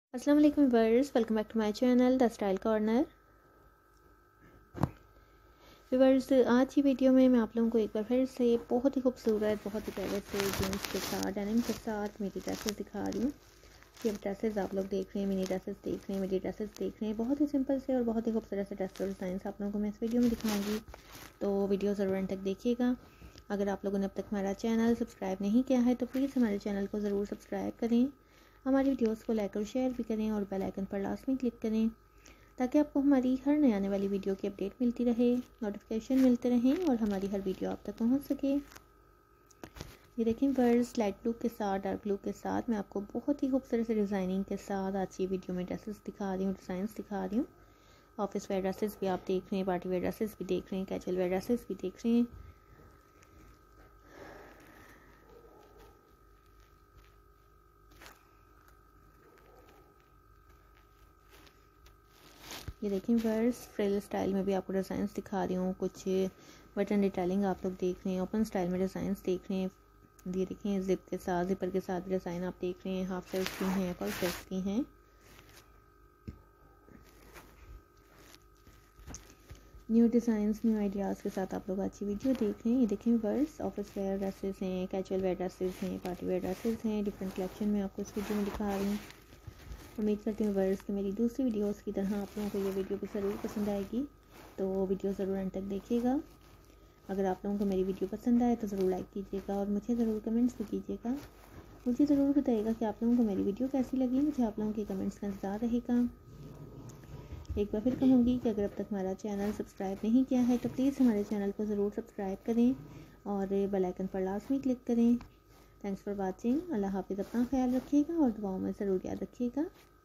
अस्सलाम वालेकुम viewers, welcome back to my channel the style corner. Viewers, आज की वीडियो में मैं आप लोगों को एक बार फिर से बहुत ही खूबसूरत, बहुत ही प्यारे से जीन्स के साथ, डेनिम के साथ मेरी ड्रेसेस दिखा रही हूँ। ये ड्रेसेस आप लोग देख रहे हैं, मिनी ड्रेसेस देख रहे हैं, मेरी ड्रेसेस देख रहे हैं। बहुत ही सिंपल से और बहुत ही खूबसूरत से ड्रेस डिज़ाइन आप लोगों को मैं इस वीडियो में दिखाऊँगी, तो वीडियो ज़रूर एंड तक देखिएगा। अगर आप लोगों ने अब तक हमारा चैनल सब्सक्राइब नहीं किया है तो प्लीज़ हमारे चैनल को ज़रूर सब्सक्राइब करें, हमारी वीडियोस को लाइक और शेयर भी करें और बेल आइकन पर लास्ट में क्लिक करें ताकि आपको हमारी हर नई आने वाली वीडियो की अपडेट मिलती रहे, नोटिफिकेशन मिलते रहें और हमारी हर वीडियो आप तक पहुंच सके। ये देखें बर्ड्स, लाइट ब्लू के साथ डार्क ब्लू के साथ मैं आपको बहुत ही खूबसूरत से डिज़ाइनिंग के साथ आज की वीडियो में ड्रेसेस दिखा रही हूँ, डिज़ाइंस दिखा रही हूँ। ऑफिस वेयर ड्रेसेस भी आप देख रहे हैं, पार्टी वेयर ड्रेसेस भी देख रहे हैं, कैजुअल वेयर ड्रेसेस भी देख रहे हैं। ये देखें वर्स, फ्रिल स्टाइल में भी आपको डिज़ाइंस दिखा रही हूँ। कुछ बटन डिटेलिंग आप लोग देख रहे हैं, ओपन स्टाइल में डिज़ाइंस देख रहे हैं। ये देखें जिप के साथ, जिपर के साथ डिज़ाइन आप देख रहे हैं। हाफ स्लीव्स की हैं, फुल स्लीव्स की हैं। न्यू डिज़ाइंस, न्यू आइडियाज़ के साथ आप लोग अच्छी वीडियो देख रहे हैं। ये देखें वर्स, ऑफिस वेयर ड्रेसेस हैं, कैजुअल वेयर ड्रेसेस हैं, पार्टी वेयर ड्रेसेस हैं। डिफरेंट कलेक्शन में आपको इस वीडियो में दिखा रही हूँ। उम्मीद करती हूँ वर्स कि मेरी दूसरी वीडियोस की तरह आप लोगों को ये वीडियो भी ज़रूर पसंद आएगी, तो वीडियो ज़रूर अंत तक देखिएगा। अगर आप लोगों को मेरी वीडियो पसंद आए तो ज़रूर लाइक कीजिएगा और मुझे ज़रूर कमेंट्स भी कीजिएगा। मुझे ज़रूर बताइएगा कि आप लोगों को मेरी वीडियो कैसी लगी। मुझे आप लोगों के कमेंट्स का इंतज़ार रहेगा। एक बार फिर कहूँगी कि अगर अब तक हमारा चैनल सब्सक्राइब नहीं किया है तो प्लीज़ हमारे चैनल को ज़रूर सब्सक्राइब करें और बेल आइकन पर लाजमी क्लिक करें। Thanks for watching. अल्लाह हाफिज़। अपना ख्याल रखिएगा और दुआओं में ज़रूर याद रखिएगा।